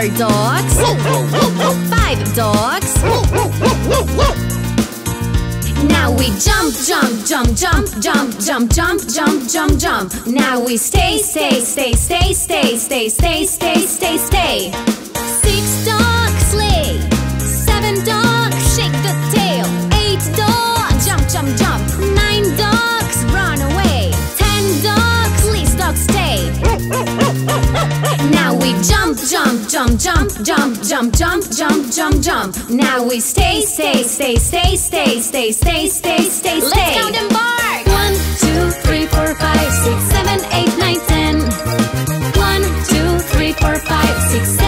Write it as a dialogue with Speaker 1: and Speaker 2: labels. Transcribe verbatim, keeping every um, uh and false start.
Speaker 1: Four dogs. Five dogs. Now we jump, jump, jump, jump, jump, jump, jump, jump, jump, jump. Now we stay, stay, stay, stay, stay, stay, stay, stay, stay, stay. Six dogs sleigh. Seven dogs shake the tail. Eight dogs jump, jump, jump. Nine dogs run away. Ten dogs please dogs stay. Now we jump, jump, jump, jump, jump, jump, jump, jump, jump, jump. Now we stay, stay, stay, stay, stay, stay, stay, stay, stay, stay. Let's count and bark. One, two, three, four, five, six, seven, eight, nine, ten. One, two, three, four, five, six, seven.